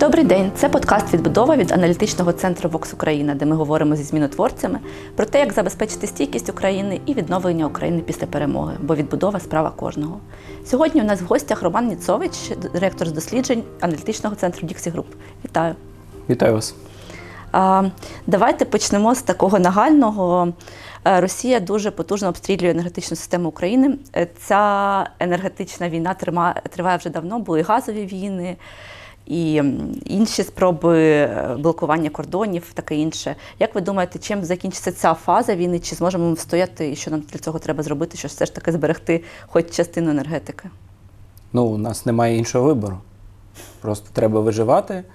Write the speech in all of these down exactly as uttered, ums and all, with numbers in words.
Добрий день! Це подкаст «Відбудова» від аналітичного центру Vox Україна, де ми говоримо зі змінотворцями про те, як забезпечити стійкість України і відновлення України після перемоги, бо відбудова – справа кожного. Сьогодні у нас в гостях Роман Ніцович, директор з досліджень аналітичного центру Dixie Group. Вітаю! Вітаю вас! А, давайте почнемо з такого нагального. Росія дуже потужно обстрілює енергетичну систему України. Ця енергетична війна триває вже давно, були газові війни, і інші спроби блокування кордонів, таке інше. Як ви думаєте, чим закінчиться ця фаза війни? Чи зможемо ми встояти, і що нам для цього треба зробити, щоб все ж таки зберегти хоч частину енергетики? Ну, у нас немає іншого вибору. Просто треба виживати.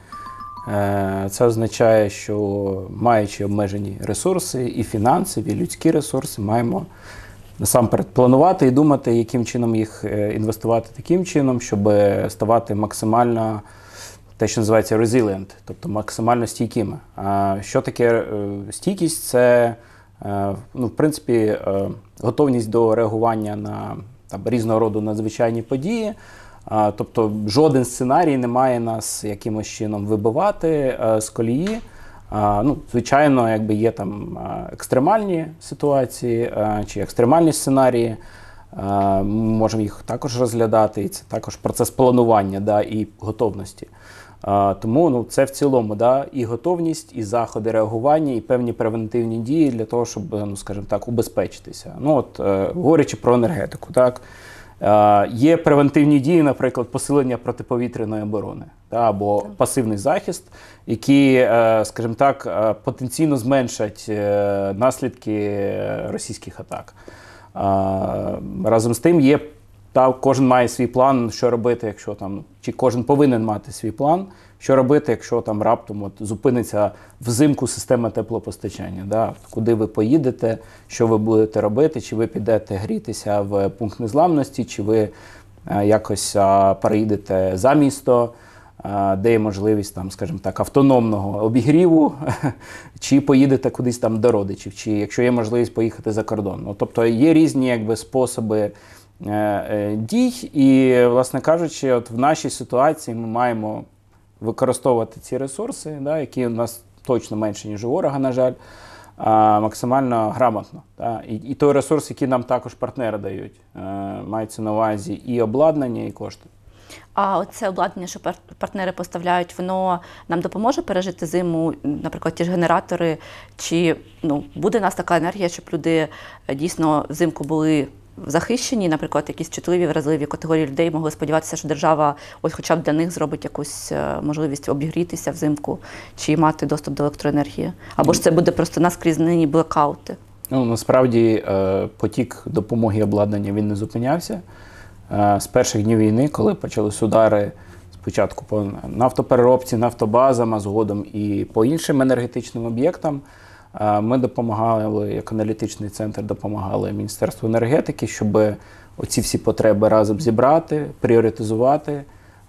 Це означає, що маючи обмежені ресурси, і фінансові, і людські ресурси, маємо насамперед планувати і думати, яким чином їх інвестувати таким чином, щоб ставати максимально, те, що називається resilient, тобто максимально стійкими. А що таке стійкість? Це, ну, в принципі, готовність до реагування на там, різного роду надзвичайні події. Тобто жоден сценарій не має нас якимось чином вибивати з колії. Ну, звичайно, якби є там екстремальні ситуації чи екстремальні сценарії, ми можемо їх також розглядати, і це також процес планування, да, і готовності. Тому ну, це в цілому, да, і готовність, і заходи реагування, і певні превентивні дії для того, щоб, ну, скажімо так, убезпечитися. Ну, от, говорячи про енергетику, так, є превентивні дії, наприклад, посилення протиповітряної оборони, та, або пасивний захист, які, скажімо так, потенційно зменшать наслідки російських атак. Разом з тим є, та, кожен має свій план, що робити, якщо там, чи кожен повинен мати свій план, що робити, якщо там раптом от, зупиниться взимку система теплопостачання, да? Куди ви поїдете, що ви будете робити, чи ви підете грітися в пункт незламності, чи ви а, якось а, переїдете за місто, а, де є можливість, там, скажімо так, автономного обігріву, чи поїдете кудись там до родичів, чи якщо є можливість поїхати за кордон. Ну, тобто є різні якби, способи дій, і, власне кажучи, от в нашій ситуації ми маємо використовувати ці ресурси, да, які у нас точно менше, ніж у ворога, на жаль, а, максимально грамотно. Да. І, і той ресурс, який нам також партнери дають, а, мається на увазі і обладнання, і кошти. А оце обладнання, що партнери поставляють, воно нам допоможе пережити зиму, наприклад, ті ж генератори, чи ну, буде у нас така енергія, щоб люди дійсно взимку були захищені, наприклад, якісь чутливі, вразливі категорії людей могли сподіватися, що держава ось хоча б для них зробить якусь можливість обігрітися взимку чи мати доступ до електроенергії. Або ж це буде просто наскрізні блекаути. Ну, насправді потік допомоги обладнання, він не зупинявся. З перших днів війни, коли почались удари спочатку по нафтопереробці, нафтобазам, а згодом і по іншим енергетичним об'єктам, ми допомагали, як аналітичний центр, допомагали Міністерству енергетики, щоб оці всі потреби разом зібрати, пріоритизувати,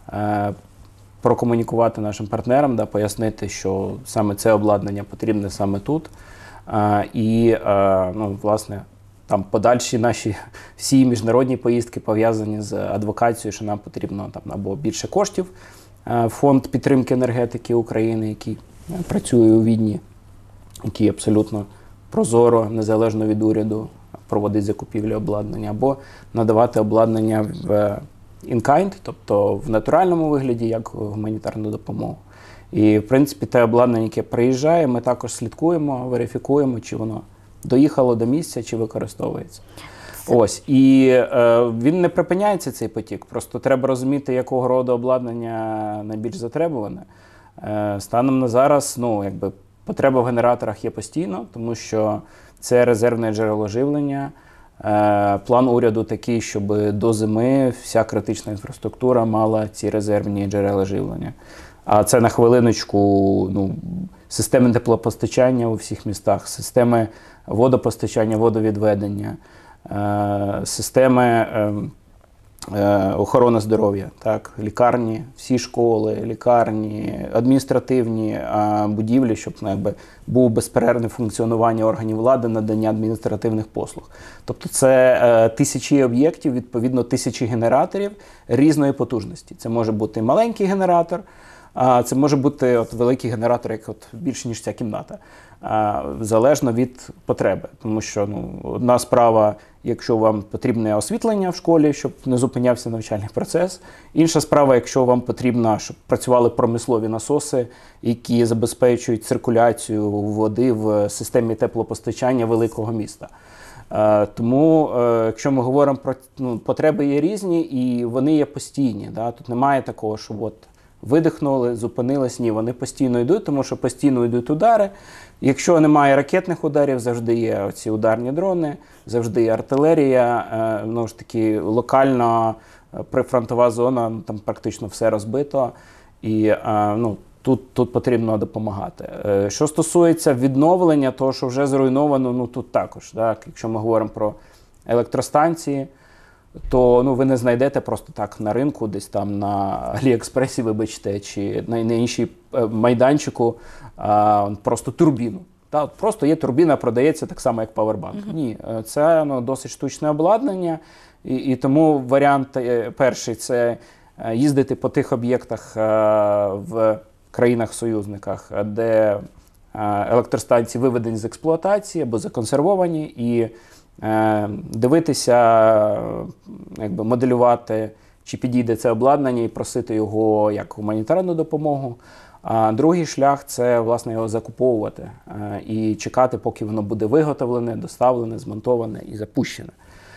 прокомунікувати нашим партнерам, да, пояснити, що саме це обладнання потрібне саме тут. І, ну, власне, там подальші наші всі міжнародні поїздки пов'язані з адвокацією, що нам потрібно там або більше коштів, фонд підтримки енергетики України, який працює у Відні, який абсолютно прозоро, незалежно від уряду, проводить закупівлю обладнання, або надавати обладнання в in-kind, тобто в натуральному вигляді, як гуманітарну допомогу. І, в принципі, те обладнання, яке приїжджає, ми також слідкуємо, верифікуємо, чи воно доїхало до місця, чи використовується. Ось. І е, він не припиняється, цей потік, просто треба розуміти, якого роду обладнання найбільш затребуване. Е, станом на зараз, ну, якби, потреба в генераторах є постійно, тому що це резервне джерело живлення. План уряду такий, щоб до зими вся критична інфраструктура мала ці резервні джерела живлення. А це на хвилиночку, ну, системи теплопостачання у всіх містах, системи водопостачання, водовідведення, системи охорони здоров'я, так, лікарні, всі школи, лікарні, адміністративні а, будівлі, щоб, ну, якби, був безперервне функціонування органів влади, надання адміністративних послуг. Тобто це е, тисячі об'єктів, відповідно тисячі генераторів різної потужності. Це може бути маленький генератор, а це може бути от великий генератор, як от більше, ніж ця кімната. А, залежно від потреби. Тому що ну, одна справа, якщо вам потрібне освітлення в школі, щоб не зупинявся навчальний процес. Інша справа, якщо вам потрібно, щоб працювали промислові насоси, які забезпечують циркуляцію води в системі теплопостачання великого міста. А, тому, е, якщо ми говоримо про ну, потреби є різні і вони є постійні. Да? Тут немає такого, що от видихнули, зупинились. Ні, вони постійно йдуть, тому що постійно йдуть удари. Якщо немає ракетних ударів, завжди є оці ударні дрони, завжди є артилерія, е, ну ж таки локальна прифронтова зона, там практично все розбито. І е, ну, тут, тут потрібно допомагати. Е, що стосується відновлення того, що вже зруйновано, ну тут також. Так? Якщо ми говоримо про електростанції, то ну, ви не знайдете просто так на ринку, десь там на Аліекспресі, вибачте, чи на, на іншій майданчику а, просто турбіну. Та, от просто є турбіна, продається так само, як павербанк. Mm-hmm. Ні, це ну, досить штучне обладнання, і, і тому варіант перший – це їздити по тих об'єктах а, в країнах-союзниках, де а, електростанції виведені з експлуатації або законсервовані, і дивитися, якби моделювати, чи підійде це обладнання і просити його як гуманітарну допомогу. А другий шлях – це, власне, його закуповувати і чекати, поки воно буде виготовлене, доставлене, змонтоване і запущене.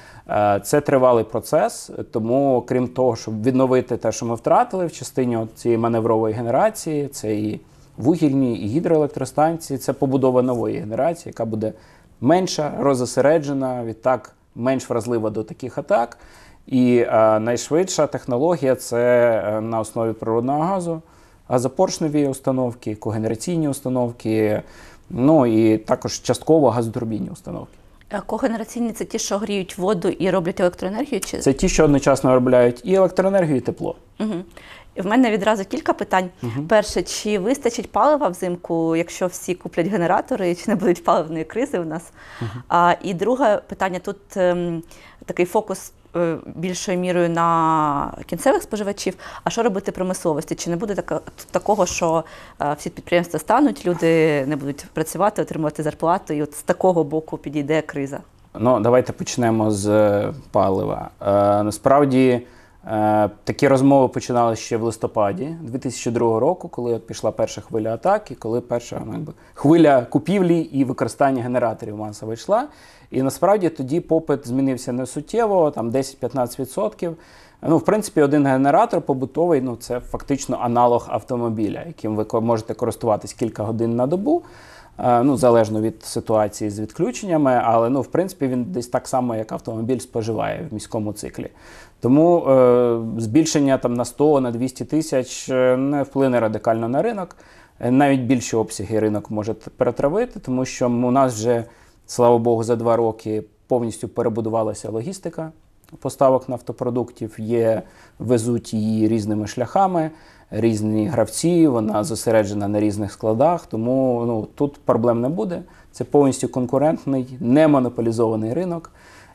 Це тривалий процес, тому, крім того, щоб відновити те, що ми втратили в частині цієї маневрової генерації, це і вугільні, і гідроелектростанції, це побудова нової генерації, яка буде менша, розосереджена, відтак менш вразлива до таких атак. І а, найшвидша технологія – це на основі природного газу, газопоршневі установки, когенераційні установки, ну і також частково газотурбінні установки. Когенераційні – це ті, що гріють воду і роблять електроенергію? Чи... Це ті, що одночасно виробляють і електроенергію, і тепло. Угу. В мене відразу кілька питань. Угу. Перше, чи вистачить палива взимку, якщо всі куплять генератори, чи не будуть паливної кризи у нас? Угу. А, і друге питання, тут ем, такий фокус е, більшою мірою на кінцевих споживачів. А що робити промисловості? Чи не буде така, такого, що е, всі підприємства стануть, люди не будуть працювати, отримувати зарплату, і от з такого боку підійде криза? Ну, давайте почнемо з палива. Е, насправді, такі розмови починали ще в листопаді дві тисячі другого року, коли от пішла перша хвиля атаки, коли перша ну, якби, хвиля купівлі і використання генераторів масово йшла. І насправді тоді попит змінився не суттєво, там десять-п'ятнадцять відсотків. Ну, в принципі, один генератор побутовий, ну, це фактично аналог автомобіля, яким ви можете користуватись кілька годин на добу. Ну, залежно від ситуації з відключеннями, але, ну, в принципі, він десь так само, як автомобіль, споживає в міському циклі. Тому е, збільшення там на сто, на двісті тисяч не вплине радикально на ринок. Навіть більші обсяги ринок може перетравити, тому що у нас вже, слава Богу, за два роки повністю перебудувалася логістика поставок нафтопродуктів, є, везуть її різними шляхами, різні гравці, вона зосереджена на різних складах, тому ну, тут проблем не буде. Це повністю конкурентний, не монополізований ринок,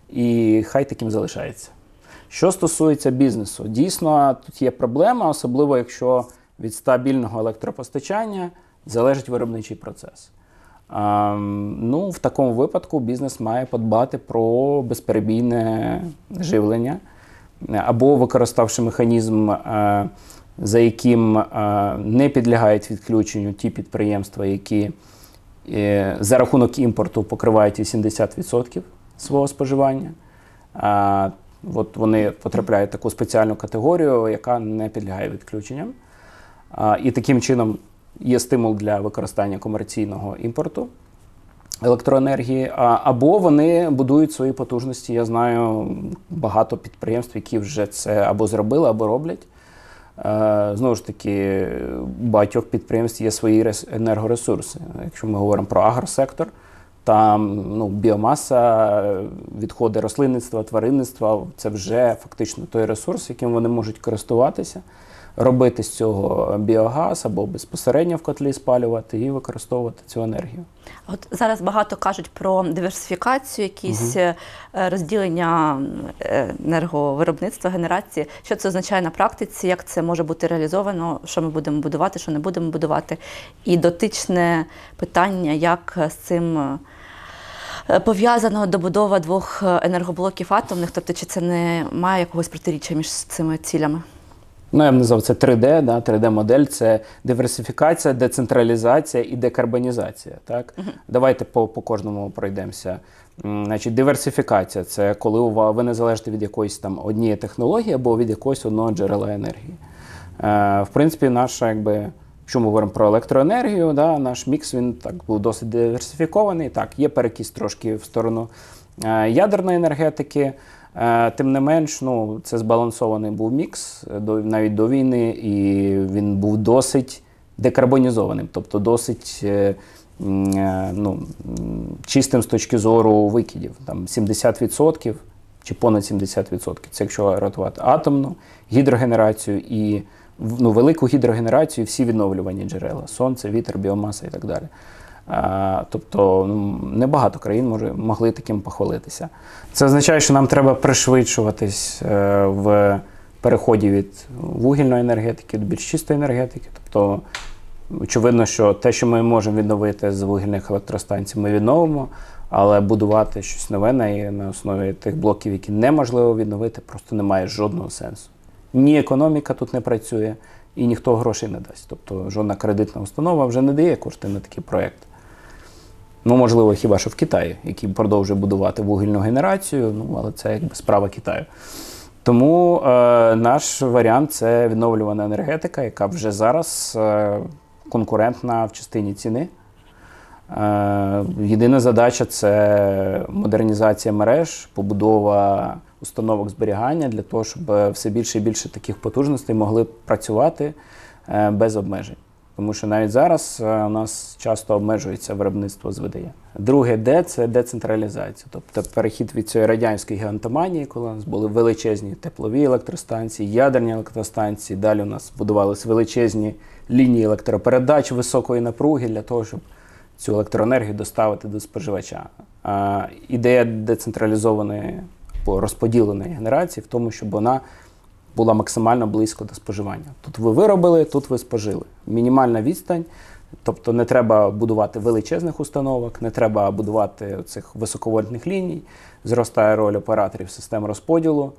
і хай таким залишається. Що стосується бізнесу, дійсно тут є проблема, особливо якщо від стабільного електропостачання залежить виробничий процес. А, ну, в такому випадку бізнес має подбати про безперебійне живлення, або використавши механізм, а, за яким а, не підлягають відключенню ті підприємства, які е, за рахунок імпорту покривають вісімдесят відсотків свого споживання. А, от вони потрапляють в таку спеціальну категорію, яка не підлягає відключенням. А, і таким чином є стимул для використання комерційного імпорту електроенергії, а, або вони будують свої потужності. Я знаю багато підприємств, які вже це або зробили, або роблять. Е, знову ж таки, у багатьох підприємств є свої енергоресурси. Якщо ми говоримо про агросектор, там ну, біомаса, відходи рослинництва, тваринництва – це вже фактично той ресурс, яким вони можуть користуватися. робити з цього біогаз або безпосередньо в котлі спалювати і використовувати цю енергію. От зараз багато кажуть про диверсифікацію, якісь угу. розділення енерговиробництва, генерації. Що це означає на практиці, як це може бути реалізовано, що ми будемо будувати, що не будемо будувати. І дотичне питання, як з цим пов'язано добудова двох енергоблоків атомних, тобто чи це не має якогось протиріччя між цими цілями? Ну, я б назвав це три де, да? три де-модель – це диверсифікація, децентралізація і декарбонізація. Так? Uh-huh. Давайте по, по кожному пройдемося. Значить, диверсифікація – це коли ви не залежите від якоїсь там однієї технології або від якогось одного джерела енергії. Е, в принципі, наша, якби, якщо ми говоримо про електроенергію, да, наш мікс, він так був досить диверсифікований. Так, є перекіс трошки в сторону е, ядерної енергетики. Тим не менш, ну, це збалансований був мікс до, навіть до війни, і він був досить декарбонізованим, тобто досить е, е, ну, чистим з точки зору викидів. Там сімдесят відсотків чи понад сімдесят відсотків. Це якщо рахувати атомну, гідрогенерацію і ну, велику гідрогенерацію, всі відновлювані джерела – сонце, вітер, біомаса і так далі. А, тобто ну, небагато країн може, могли таким похвалитися. Це означає, що нам треба пришвидшуватись е, в переході від вугільної енергетики до більш чистої енергетики. Тобто, очевидно, що те, що ми можемо відновити з вугільних електростанцій, ми відновимо, але будувати щось нове на, на основі тих блоків, які неможливо відновити, просто немає жодного сенсу. Ні економіка тут не працює, і ніхто грошей не дасть. Тобто жодна кредитна установа вже не дає кошти на такі проєкти. Ну, можливо, хіба що в Китаї, який продовжує будувати вугільну генерацію, ну, але це якби справа Китаю. Тому е, наш варіант – це відновлювана енергетика, яка вже зараз е, конкурентна в частині ціни. Е, єдина задача – це модернізація мереж, побудова установок зберігання для того, щоб все більше і більше таких потужностей могли працювати е, без обмежень. Тому що навіть зараз у нас часто обмежується виробництво з видає. Друге де – це децентралізація. Тобто перехід від цієї радянської гігантоманії, коли у нас були величезні теплові електростанції, ядерні електростанції, далі у нас будувалися величезні лінії електропередач високої напруги для того, щоб цю електроенергію доставити до споживача. А ідея децентралізованої або розподіленої генерації в тому, щоб вона була максимально близько до споживання. Тут ви виробили, тут ви спожили. Мінімальна відстань, тобто не треба будувати величезних установок, не треба будувати цих високовольтних ліній, зростає роль операторів систем розподілу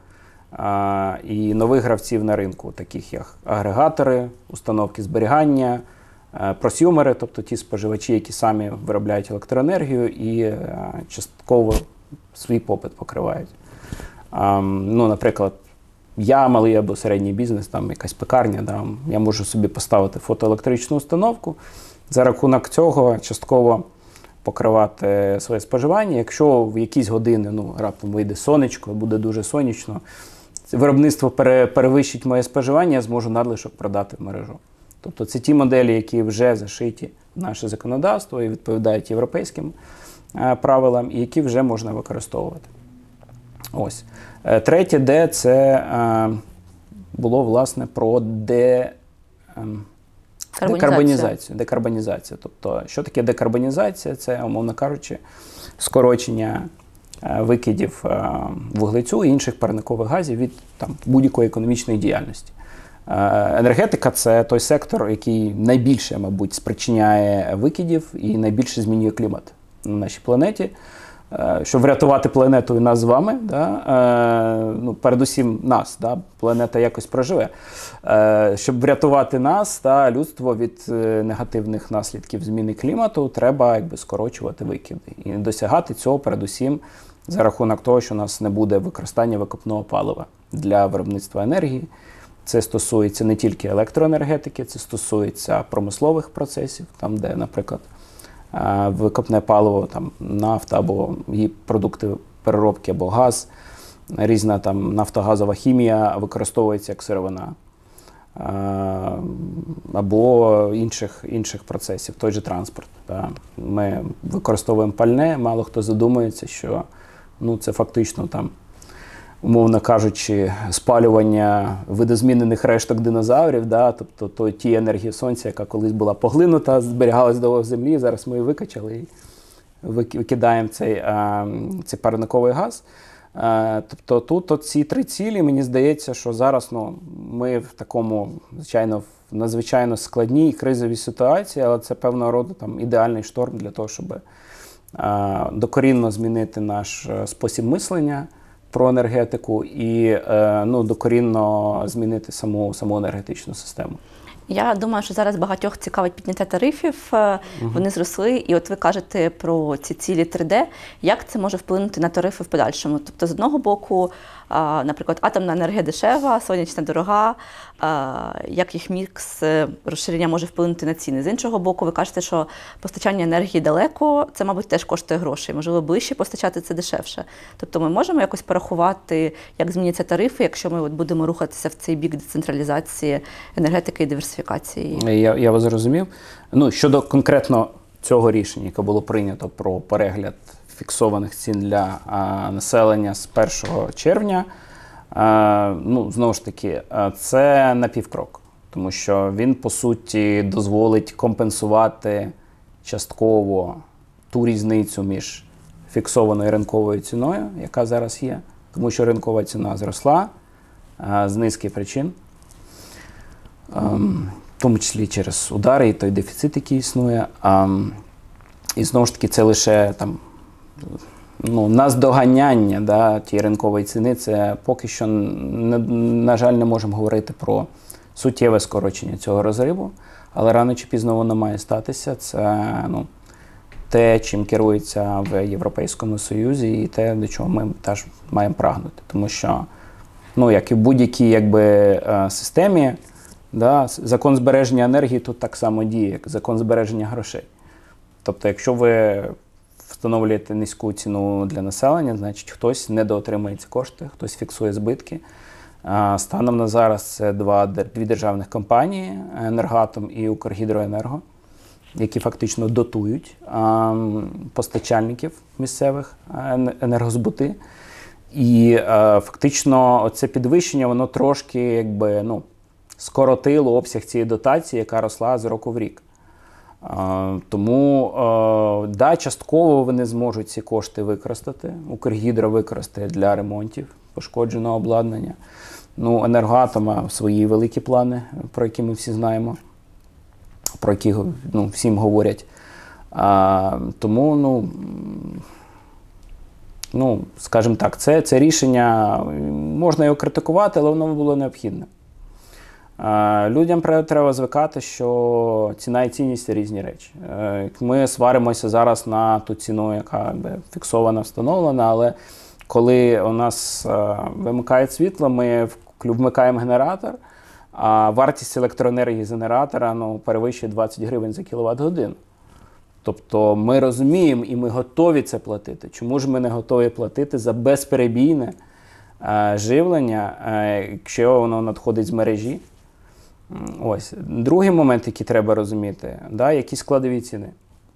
а, і нових гравців на ринку, таких як агрегатори, установки зберігання, а, просюмери, тобто ті споживачі, які самі виробляють електроенергію і а, частково свій попит покривають. А, ну, наприклад, я малий або середній бізнес, там якась пекарня, да, я можу собі поставити фотоелектричну установку, за рахунок цього частково покривати своє споживання. Якщо в якісь години, ну, раптом вийде сонечко, буде дуже сонячно, виробництво пере, перевищить моє споживання, я зможу надлишок продати в мережу. Тобто це ті моделі, які вже зашиті в наше законодавство і відповідають європейським е, правилам, і які вже можна використовувати. Ось. Третє де – це е, було, власне, про де, е, декарбонізацію. Декарбонізація. Тобто, що таке декарбонізація? Це, умовно кажучи, скорочення е, викидів е, вуглецю і інших парникових газів від там, будь-якої економічної діяльності. Е, енергетика – це той сектор, який найбільше, мабуть, спричиняє викидів і найбільше змінює клімат на нашій планеті. Щоб врятувати планету і нас з вами, да, е, ну, передусім нас, да, планета якось проживе. Е, щоб врятувати нас та людство від е, негативних наслідків зміни клімату, треба якби, скорочувати викиди. І досягати цього передусім за рахунок того, що у нас не буде використання викопного палива для виробництва енергії. Це стосується не тільки електроенергетики, це стосується промислових процесів, там, де, наприклад, викопне паливо, там, нафта або її продукти переробки, або газ, різна там нафтогазова хімія використовується як сировина, або інших, інших процесів, той же транспорт. Да. Ми використовуємо пальне, мало хто задумується, що ну, це фактично там умовно кажучи, спалювання видозмінених решток динозаврів, да, тобто то, ті енергії сонця, яка колись була поглинута, зберігалась довго в землі, зараз ми її викачали і викидаємо цей, а, цей парниковий газ. А, тобто тут ці три цілі, мені здається, що зараз ну, ми в такому, звичайно, в надзвичайно складній кризовій ситуації, але це певного роду там, ідеальний шторм для того, щоб а, докорінно змінити наш спосіб мислення про енергетику і ну, докорінно змінити саму, саму енергетичну систему. Я думаю, що зараз багатьох цікавить підняття тарифів, угу. Вони зросли, і от ви кажете про ці цілі три де, як це може вплинути на тарифи в подальшому? Тобто, з одного боку, наприклад, атомна енергія дешева, сонячна дорога, як їх мікс розширення може вплинути на ціни. З іншого боку, ви кажете, що постачання енергії далеко, це, мабуть, теж коштує грошей. Можливо, ближче постачати це дешевше. Тобто ми можемо якось порахувати, як зміняться тарифи, якщо ми от будемо рухатися в цей бік децентралізації енергетики і диверсифікації? Я, я вас зрозумів. Ну, щодо конкретно цього рішення, яке було прийнято про перегляд фіксованих цін для а, населення з першого червня, а, ну, знову ж таки, це напівкрок, тому що він, по суті, дозволить компенсувати частково ту різницю між фіксованою ринковою ціною, яка зараз є, тому що ринкова ціна зросла а, з низки причин, а, в тому числі через удари і той дефіцит, який існує. А, і знову ж таки, це лише там, ну, наздоганяння да, тієї ринкової ціни, це поки що, на, на жаль, не можемо говорити про суттєве скорочення цього розриву, але рано чи пізно воно має статися. Це ну, те, чим керується в Європейському Союзі, і те, до чого ми теж маємо прагнути. Тому що, ну, як і в будь-якій якби, системі, да, закон збереження енергії тут так само діє, як закон збереження грошей. Тобто, якщо ви встановлюєте низьку ціну для населення, значить хтось недоотримує ці кошти, хтось фіксує збитки. Станом на зараз це два, дві державних компанії, «Енергоатом» і «Укргідроенерго», які фактично дотують а, постачальників місцевих енергозбути. І а, фактично це підвищення, воно трошки якби, ну, скоротило обсяг цієї дотації, яка росла з року в рік. А, тому, а, да, частково вони зможуть ці кошти використати. «Укргідро» використає для ремонтів пошкодженого обладнання. Ну, «Енергоатома» свої великі плани, про які ми всі знаємо, про які ну, всім говорять. А, тому, ну, ну, скажімо так, це, це рішення, можна його критикувати, але воно було необхідне. А, людям треба звикати, що ціна і цінність – це різні речі. Ми сваримося зараз на ту ціну, яка фіксована, встановлена, але коли у нас вимикає світло, ми вмикаємо генератор, а вартість електроенергії з генератора ну, перевищує двадцять гривень за кіловат-годину. Тобто ми розуміємо і ми готові це платити. Чому ж ми не готові платити за безперебійне е, живлення, е, якщо воно надходить з мережі? Ось. Другий момент, який треба розуміти, да, які складові ціни.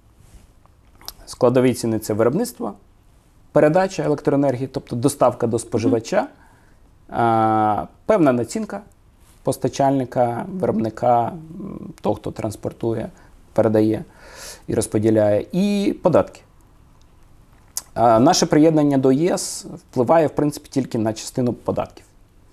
Складові ціни – це виробництво, передача електроенергії, тобто доставка до споживача, е, певна націнка постачальника, виробника, того, хто транспортує, передає і розподіляє, і податки. А наше приєднання до ЄС впливає, в принципі, тільки на частину податків.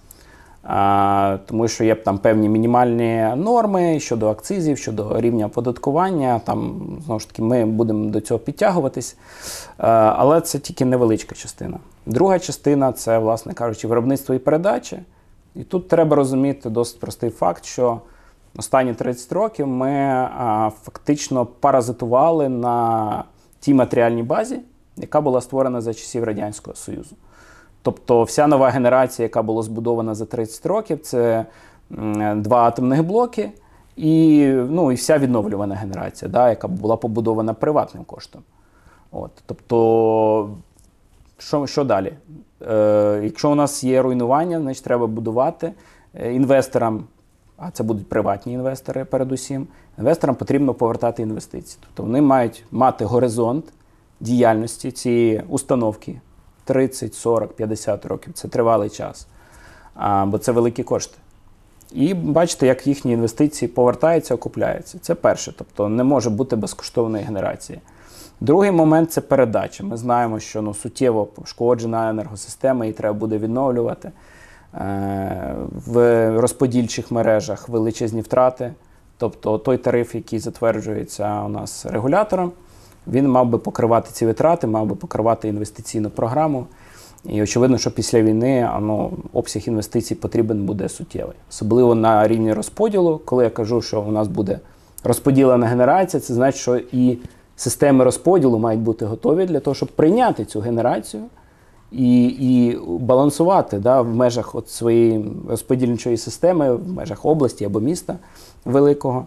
А, тому що є там певні мінімальні норми щодо акцизів, щодо рівня оподаткування. Там, знову ж таки, ми будемо до цього підтягуватись. А, але це тільки невеличка частина. Друга частина – це, власне кажучи, виробництво і передача. І тут треба розуміти досить простий факт, що останні тридцять років ми а, фактично паразитували на тій матеріальній базі, яка була створена за часів Радянського Союзу. Тобто вся нова генерація, яка була збудована за тридцять років, це м, два атомних блоки і, ну, і вся відновлювана генерація, да, яка була побудована приватним коштом. От, тобто, що, що далі? Е, якщо у нас є руйнування, значить треба будувати інвесторам, а це будуть приватні інвестори передусім, інвесторам потрібно повертати інвестиції. Тобто вони мають мати горизонт діяльності цієї установки тридцять, сорок, п'ятдесят років. Це тривалий час, а, бо це великі кошти. І бачите, як їхні інвестиції повертаються, окупляються. Це перше, тобто не може бути безкоштовної генерації. Другий момент – це передача. Ми знаємо, що ну, суттєво пошкоджена енергосистема, її треба буде відновлювати. Е, в розподільчих мережах величезні втрати. Тобто той тариф, який затверджується у нас регулятором, він мав би покривати ці витрати, мав би покривати інвестиційну програму. І очевидно, що після війни ну, обсяг інвестицій потрібен буде суттєвий. Особливо на рівні розподілу. Коли я кажу, що у нас буде розподілена генерація, це значить, що і системи розподілу мають бути готові для того, щоб прийняти цю генерацію і, і балансувати да, в межах от своєї розподільчої системи, в межах області або міста великого.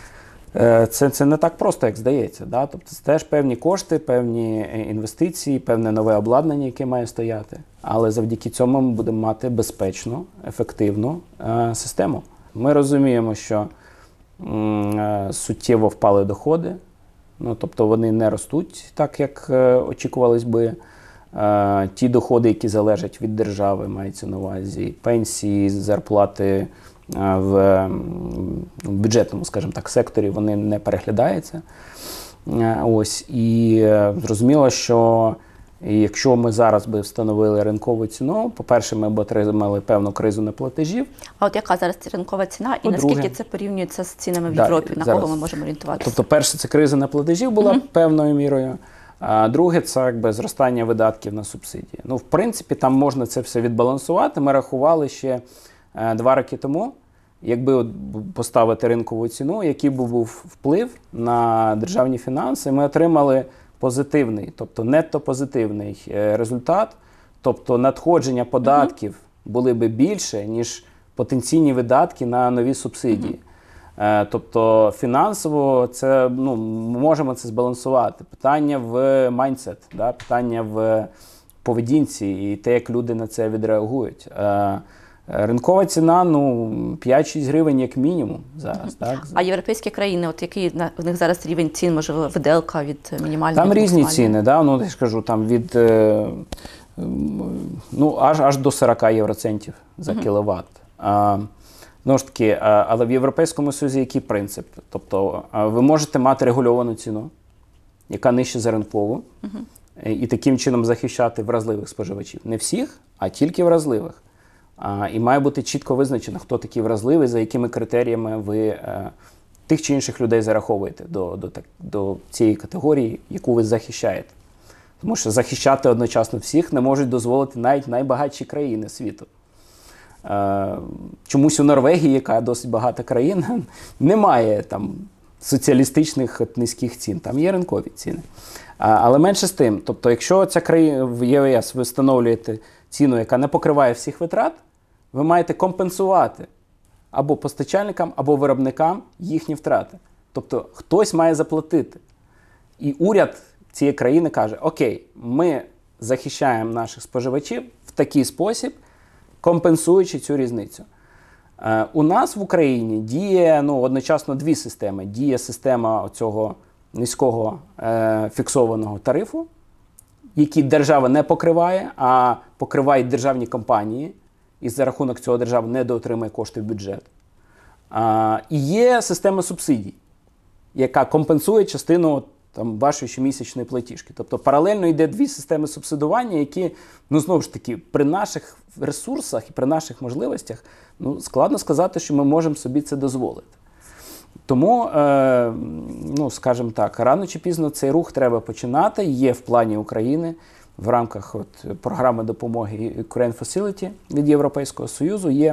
Це, це не так просто, як здається. Да? Тобто це теж певні кошти, певні інвестиції, певне нове обладнання, яке має стояти. Але завдяки цьому ми будемо мати безпечну, ефективну е, систему. Ми розуміємо, що е, суттєво впали доходи, ну, тобто вони не ростуть так, як е, очікувалось би. Е, ті доходи, які залежать від держави, мається на увазі пенсії, зарплати, в бюджетному, скажімо так, секторі вони не переглядаються. Ось. І зрозуміло, що якщо ми зараз би встановили ринкову ціну, по-перше, ми б отримали певну кризу неплатежів. А от яка зараз ринкова ціна і По-друге, наскільки це порівнюється з цінами в да, Європі? На зараз. кого ми можемо орієнтуватися? Тобто, перше, це криза неплатежів була mm-hmm. певною мірою. А друге, це якби зростання видатків на субсидії. Ну, в принципі, там можна це все відбалансувати. Ми рахували ще Два роки тому, якби от поставити ринкову ціну, який би був вплив на державні фінанси, ми отримали позитивний, тобто нетто позитивний результат, тобто надходження податків mm-hmm. були би більше, ніж потенційні видатки на нові субсидії. Mm-hmm. Тобто фінансово це, ну, ми можемо це збалансувати. Питання в майндсет, да? Питання в поведінці і те, як люди на це відреагують. Ринкова ціна, ну, п'ять-шість гривень як мінімум зараз. Так? А європейські країни, от який в них зараз рівень цін, можливо, виделка від мінімальної? Там різні ціни, да? Ну, я ж кажу, там від, ну, аж, аж до сорок євроцентів за uh-huh. кіловат. А, ну ж таки, а, але в Європейському Союзі який принцип? Тобто ви можете мати регульовану ціну, яка нижче за ринкову, uh-huh. і таким чином захищати вразливих споживачів. Не всіх, а тільки вразливих. А, і має бути чітко визначено, хто такий вразливий, за якими критеріями ви е, тих чи інших людей зараховуєте до, до, так, до цієї категорії, яку ви захищаєте. Тому що захищати одночасно всіх не можуть дозволити навіть найбагатші країни світу. Е, чомусь у Норвегії, яка досить багата країна, немає там соціалістичних низьких цін, там є ринкові ціни. А, але менше з тим, тобто якщо ця країна в ЄС ви встановлюєте ціну, яка не покриває всіх витрат, ви маєте компенсувати або постачальникам, або виробникам їхні втрати. Тобто хтось має заплатити. І уряд цієї країни каже, окей, ми захищаємо наших споживачів в такий спосіб, компенсуючи цю різницю. Е, у нас в Україні діє ну, одночасно дві системи. Діє система цього низького е, фіксованого тарифу, які держава не покриває, а покривають державні компанії, і за рахунок цього держава недоотримує кошти в бюджет. А, і є система субсидій, яка компенсує частину там, вашої щомісячної платіжки. Тобто паралельно йде дві системи субсидування, які, ну знову ж таки, при наших ресурсах і при наших можливостях, ну, складно сказати, що ми можемо собі це дозволити. Тому, е, ну, скажімо так, рано чи пізно цей рух треба починати. Є в плані України в рамках от, програми допомоги Ukraine Facility від Європейського Союзу. Є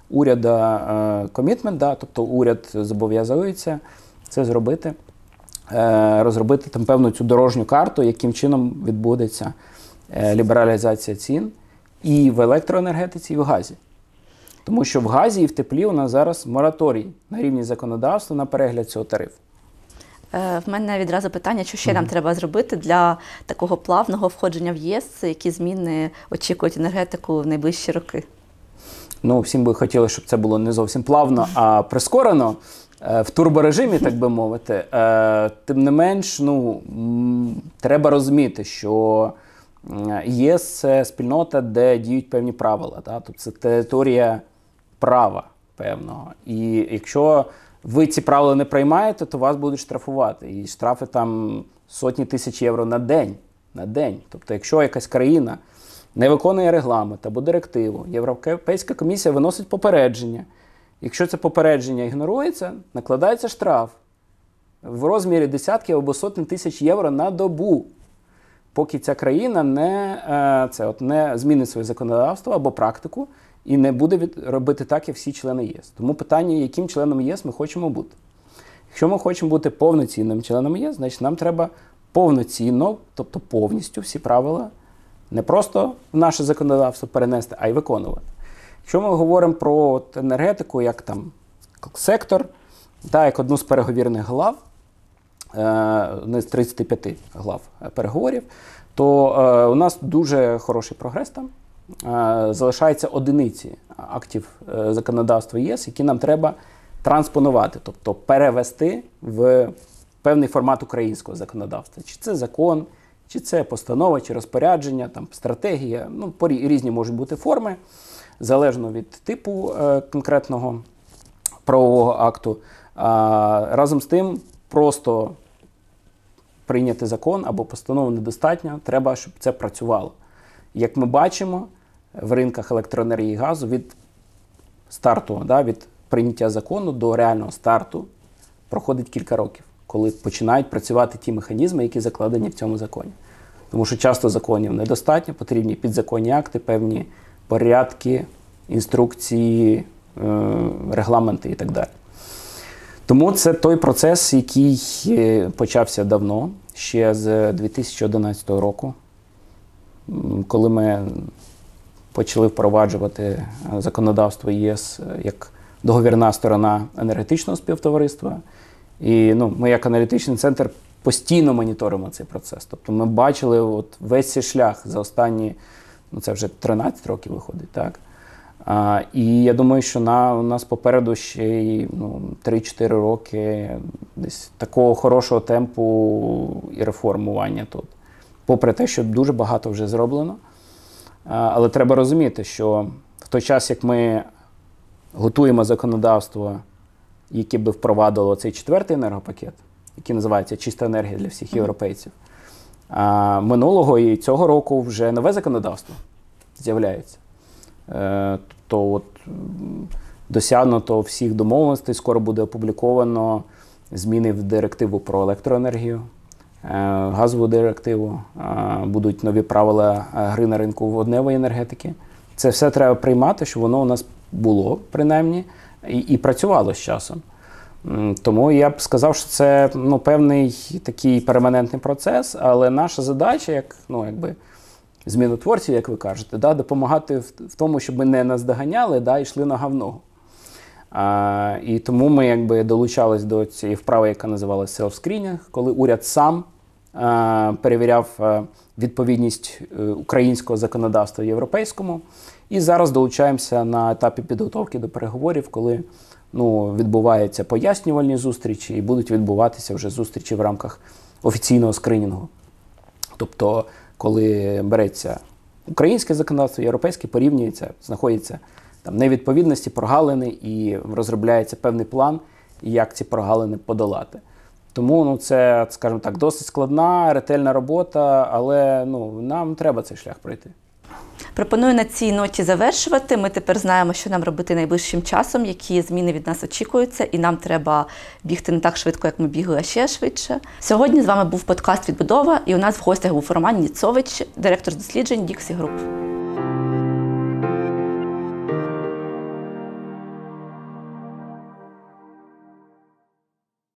уряда комітмент, да, тобто уряд зобов'язується це зробити, е, розробити там певну цю дорожню карту, яким чином відбудеться е, лібералізація цін і в електроенергетиці, і в газі. Тому що в газі і в теплі у нас зараз мораторій на рівні законодавства на перегляд цього тарифу. Е, в мене відразу питання, що ще mm-hmm. нам треба зробити для такого плавного входження в ЄС, які зміни очікують енергетику в найближчі роки? Ну, всім би хотіли, щоб це було не зовсім плавно, а прискорено, е, в турборежимі, так би мовити. Е, тим не менш, ну, м- треба розуміти, що ЄС – це спільнота, де діють певні правила. Да? Тобто це територія права певного. І якщо ви ці правила не приймаєте, то вас будуть штрафувати. І штрафи там сотні тисяч євро на день. На день. Тобто якщо якась країна не виконує регламент або директиву, Європейська комісія виносить попередження. Якщо це попередження ігнорується, накладається штраф в розмірі десятків або сотень тисяч євро на добу, поки ця країна не, це, от, не змінить своє законодавство або практику і не буде від, робити так, як всі члени ЄС. Тому питання, яким членом ЄС ми хочемо бути. Якщо ми хочемо бути повноцінним членом ЄС, значить нам треба повноцінно, тобто повністю всі правила, не просто в наше законодавство перенести, а й виконувати. Якщо ми говоримо про от, енергетику, як там сектор, та, як одну з переговірних глав, не з тридцяти п'яти глав переговорів, то е, у нас дуже хороший прогрес там. Е, залишається одиниці актів е, законодавства ЄС, які нам треба транспонувати, тобто перевести в певний формат українського законодавства. Чи це закон, чи це постанова, чи розпорядження, там, стратегія. Ну, по різні можуть бути форми, залежно від типу е, конкретного правового акту. А, разом з тим, просто прийняти закон або постанову недостатньо, треба, щоб це працювало. Як ми бачимо, в ринках електроенергії і газу від старту, да, від прийняття закону до реального старту проходить кілька років, коли починають працювати ті механізми, які закладені в цьому законі. Тому що часто законів недостатньо, потрібні підзаконні акти, певні порядки, інструкції, регламенти і так далі. Тому це той процес, який почався давно, ще з дві тисячі одинадцятого року, коли ми почали впроваджувати законодавство ЄС як договірна сторона енергетичного співтовариства. І ну, ми як аналітичний центр постійно моніторимо цей процес. Тобто ми бачили от весь цей шлях за останні, ну це вже тринадцять років виходить, так? А, і я думаю, що на, у нас попереду ще й ну, три-чотири роки десь такого хорошого темпу і реформування тут. Попри те, що дуже багато вже зроблено. А, але треба розуміти, що в той час, як ми готуємо законодавство, яке би впровадило цей четвертий енергопакет, який називається «Чиста енергія для всіх європейців», а минулого і цього року вже нове законодавство з'являється. То от досягнуто всіх домовленостей, скоро буде опубліковано зміни в директиву про електроенергію, газову директиву, будуть нові правила гри на ринку водневої енергетики. Це все треба приймати, щоб воно у нас було, принаймні, і, і працювало з часом. Тому я б сказав, що це ну, певний такий перманентний процес, але наша задача, як, ну, якби, змінотворців, як ви кажете, да, допомагати в, в тому, щоб ми не наздоганяли, да, і йшли нога в ногу. А, і тому ми якби долучались до цієї вправи, яка називалася self-screening, коли уряд сам а, перевіряв а, відповідність українського законодавства європейському. І зараз долучаємося на етапі підготовки до переговорів, коли ну, відбуваються пояснювальні зустрічі і будуть відбуватися вже зустрічі в рамках офіційного скринінгу. Тобто, коли береться українське законодавство, європейське, порівнюється, знаходяться там невідповідності, прогалини і розробляється певний план, як ці прогалини подолати. Тому ну, це, скажімо так, досить складна, ретельна робота, але ну, нам треба цей шлях пройти. Пропоную на цій ноті завершувати. Ми тепер знаємо, що нам робити найближчим часом, які зміни від нас очікуються, і нам треба бігти не так швидко, як ми бігли, а ще швидше. Сьогодні з вами був подкаст «Відбудова», і у нас в гостях був Роман Ніцович, директор з досліджень Dixie Group.